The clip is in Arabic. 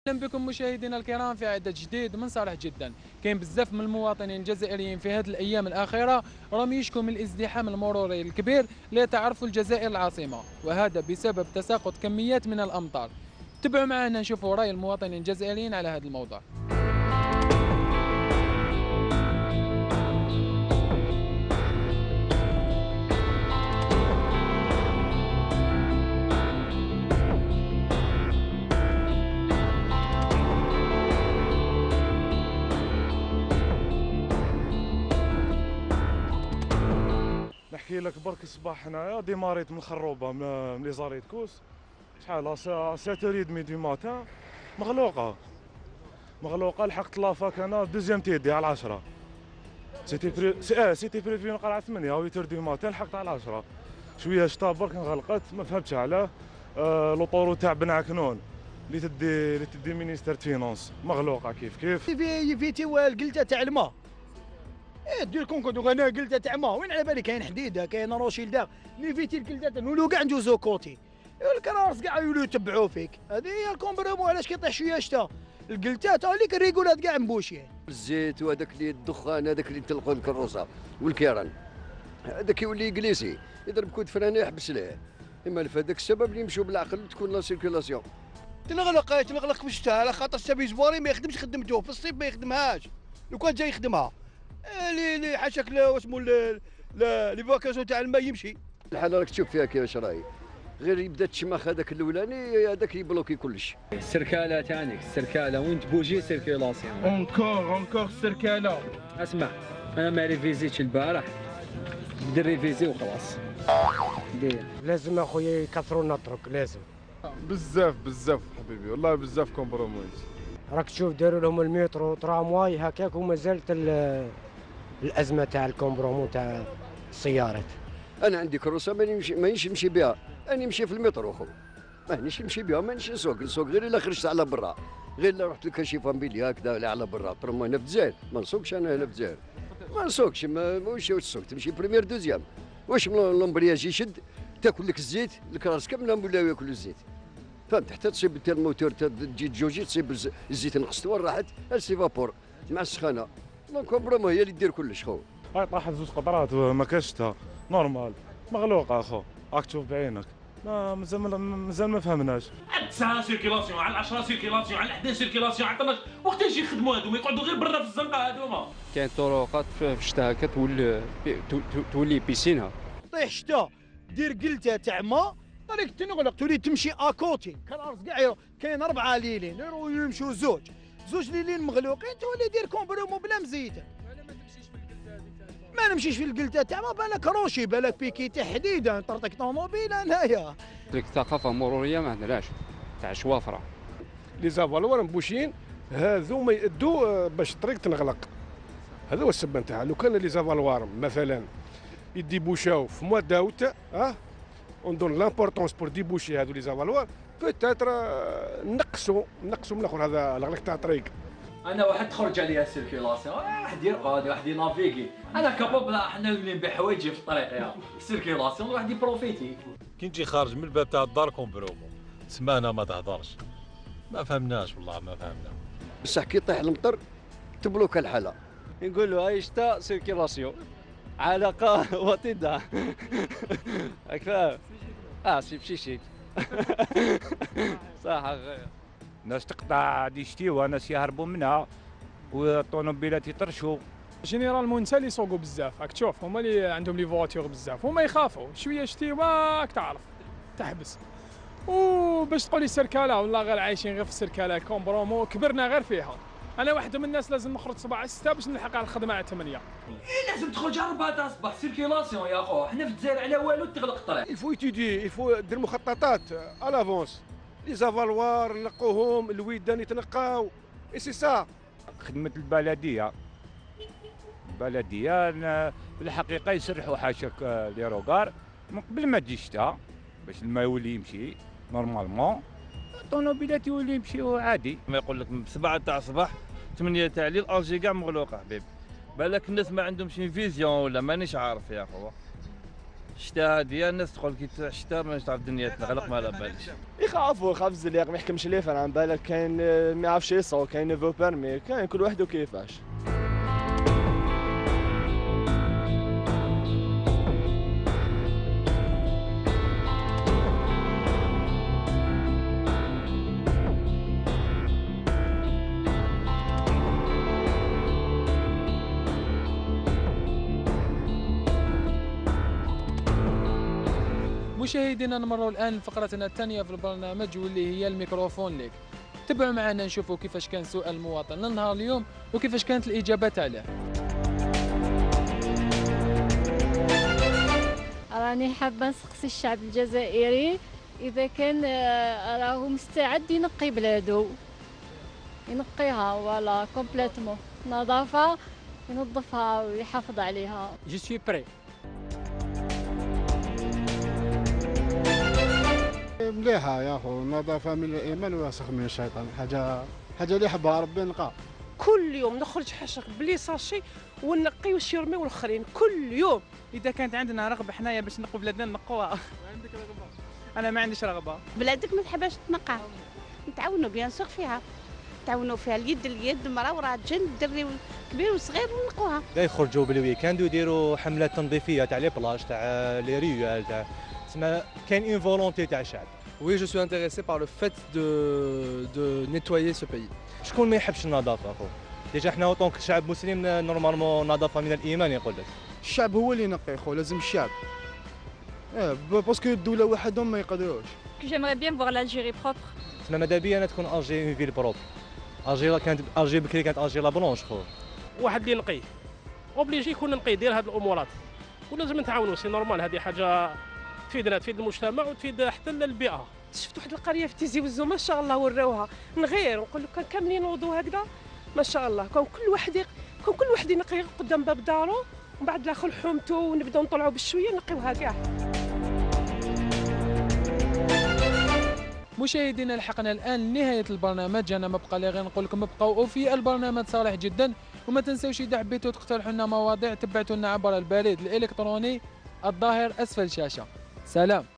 اهلا بكم مشاهدينا الكرام في عدد جديد من صالح جدا. كاين بزاف من المواطنين الجزائريين في هذه الايام الاخيره راهم يشكوا من الازدحام المروري الكبير اللي تعرفوا الجزائر العاصمه، وهذا بسبب تساقط كميات من الامطار. تبعوا معنا نشوفوا راي المواطنين الجزائريين على هذا الموضوع. نحكي لك برك الصباح هنايا ديماريت من الخروبه من لي زاريت كوس شحال 7 دمي دو ماتان مغلوقه لحقت لافاك انا دوزيام تيدي على 10 سيتي بريفي نقرا على 8 8 دو ماتان لحقت على 10 شويه شتا برك انغلقت ما فهمتش علاه. لوطورو تاع بن عكنون اللي تدي مينيستر فينونس مغلوقه كيف فيتي والقلته تاع الماء. دير كونكو انا قلته تاع ما وين على بالي كاين حديده كاين روشيل داغ نيفيتي القلته نولو كاع ندوزو كوتي الكراس كاع يولو يتبعوا فيك. هذه هي الكومبرومو علاش كيطيح شويه شتا القلتات هذيك الريغولات كاع مبوشين. الزيت وهذاك اللي الدخان هذاك اللي يطلقوا الكروسه والكيران هذاك يولي انجليزي يضرب كود فراني يحبس ليه. اما هذاك السبب اللي يمشوا بالعقل تكون لا سيركيلاسيون تنغلق في الشتاء على خاطر السبي زبوري ما يخدمش خدمته في الصيف ما يخدمهاش لو كان جاي يخدمها اللي حاشاك واسمو لي فاكاسيون تاع الماء يمشي. الحاله راك تشوف فيها كيفاش راهي غير يبدا التشماخ هذاك الاولاني هذاك يبلوكي كلش. السركاله تانيك السركاله وين تبوجي سيركيلاسيون اونكور السركاله. اسمع انا ما ريفيزيتش البارح بدي ريفيزي وخلاص. لازم اخويا يكثروا النطرك لازم بزاف حبيبي والله بزاف كومبروميز. راك تشوف داروا لهم المترو ترامواي هكاك وما زالت الازمه تاع الكومبرومو تاع السيارات. انا عندي كروسه مانيش نمشي بها، انا نمشي في المترو خو مانيش نمشي بها مانيش نسوق غير الا خرجت على برا، غير الا رحت لكاشي فاميليا هكذا ولا على برا ترمى هنا في الجزائر ما نسوقش انا هنا في الجزائر ما نسوقش واش تسوق تمشي بريمير دوزيام واش لومبرياج يشد تاكل لك الزيت الكراس كامله ولاو ياكلوا الزيت فهمت حتى تصيب الموتور تجي جوجي تصيب الزيت نقصت وين راحت السيفابور مع السخانه دونك كومبرومو هي اللي دير كلش خو. هاي طاحت زوج قطرات ما كاشتها نورمال مغلوقه اخو راك تشوف بعينك مازال ما فهمناش. على 9 سيركيلاسيون على 10 سيركيلاسيون على 11 سيركيلاسيون عطانا وقتاش يخدموا هذوما يقعدوا غير برا في الزنقه هذوما. كاين طرقات في الشتاء هكا تولي بيسينها طيح شتا دير قلته تاع ما طريق تنغلق تولي تمشي اكوتي كراس كاع كاين 4 ليلين يمشوا زوج ليلين مغلوقين تولي دير كومبرومو بلا مزيته. ما نمشيش في القلته تاع ما بالك روشي بالك بيكي تحديدا طرطك طوموبيل هنايا. ديك الثقافه المروريه ما عندناش تاع شوافره. لي زافالوار مبوشين هذو ما يدوا باش الطريق تنغلق. هذا هو السبب نتاعها. لو كان لي زافالوار مثلا يديبوشاو في موا داوت اون دون لامبورطونس بور ديبوشي هذو لي زافالوار بوتيتر نقصوا من الاخر هذا الغلق تاع الطريق. انا واحد تخرج عليا السيركيلاسيون واحد يرقد واحد ينافيكي انا كابوب حنا اللي نبيع حوايجي في الطريق يا السيركيلاسيون واحد يبروفيتي. كي نجي خارج من الباب تاع الدار كومبرومو سمانه ما تهضرش ما فهمناش والله ما فهمنا. بصح كي يطيح المطر تبلوك الحاله نقول له هاي شتا سيركيلاسيون علاقه وطيده راك فاهم شي صح. ناس تقطع ديشتيوها ناس يهربوا منها والطوموبيلات يطرشوا. جينيرالمون نسا اللي يسوقوا بزاف راك تشوف هما اللي عندهم لي فواتور بزاف هما يخافوا شويه شتيوه راك تعرف تحبس. وباش تقولي سركاله والله غير عايشين غير في السركاله كومبرومو كبرنا غير فيها. انا واحد من الناس لازم نخرج 7 6 باش نلحق على الخدمه على 8. لازم تخرج على 4 تاع الصباح سيركيلاسيون يا خو حنا في الجزائر على والو تغلق الطريق. الفو يتيدي الفو دير مخططات الافونس لي زافالوار نقوهم الويدان يتنقاو اي سي سا. خدمه البلديه في الحقيقه يسرحوا حاشاك لي روغار من قبل ما تجي الشتاء باش الماء يولي يمشي نورمالمون الطوموبيلات يولي يمشيو عادي. ما يقول لك 7 تاع الصباح 8 تاع الليل الجي كاع مغلوقه حبيبي. بالك الناس ما عندهمش فيزيون ولا مانيش عارف يا خو الشتاء ديال الناس تقول كي الشتاء ما تعرف الدنيا تنغلق ما على بالش. يخاف الزليق ما يحكمش ليه، فانا عن بالك كاين ما يعرفش يسوق، كاين نيفو بيرمي، كاين كل واحد وكيفاش. مشاهدينا نمروا الان لفقرتنا الثانيه في البرنامج واللي هي الميكروفون ليك. تبعوا معنا نشوفوا كيفاش كان سؤال المواطن للنهار اليوم وكيفاش كانت الاجابات عليه. راني حابه نسقسي الشعب الجزائري اذا كان راهو مستعد ينقي بلادو، ينقيها ولا كومبليتمون، نظافه ينظفها ويحافظ عليها. جو سوي بري. مليحه يا اخو، النظافه من الايمان ويسخ من الشيطان، حاجه اللي يحبها ربي نلقاها. كل يوم نخرج حشق بلي ساشي ونقي واش يرميو الاخرين كل يوم. اذا كانت عندنا رغبه حنايا باش نقوا بلادنا نقوها. عندك رغبه؟ انا ما عنديش رغبه. بلادك ما تحبهاش تنقى، نتعاونوا بيان سور فيها، نتعاونوا فيها اليد اليد، مرا وراجل دري كبير وصغير ونقوها. لا يخرجوا بالويكاند ويديروا حملات تنظيفيه تاع لي بلاج تاع لي ريال تاع تسمى كاين اون فولونتي تاع الشعب. Oui, je suis intéressé par le fait de nettoyer ce pays. شكون ما يحبش النظافه اخو؟ ديجا حنا اوطونك شعب مسلم نورمالمون النظافه من الايمان يقول لك. الشعب هو اللي ينقي خو، لازم الشعب. باسكو الدوله وحدهم ما يقدروش. J'aimerais bien voir l'Algérie propre. تسمى ماذا بيا انا تكون الجي اون فيل بروب. الجي بكري كانت الجي لا بلونش خو. واحد اللي ينقي اوبليجي يكون نقي يدير هذه الامورات، ولازم نتعاونوا، سي نورمال، هذه حاجه تفيدنا، تفيد المجتمع وتفيد حتى البيئه. شفت واحد القريه في تيزي وزو ما شاء الله وراوها، نغير نقول لك كاملين نوضوا هكذا ما شاء الله، كون كل واحد ينقي قدام باب دارو، ومن بعد الاخر حومته ونبداو نطلعوا بالشويه نقيوها كاع. مشاهدينا لحقنا الان لنهايه البرنامج، انا ما بقى لي غير نقول لكم ابقوا في البرنامج صالح جدا، وما تنساوش اذا حبيتوا تقترحوا لنا مواضيع تبعتوا لنا عبر البريد الالكتروني الظاهر اسفل الشاشه. سلام.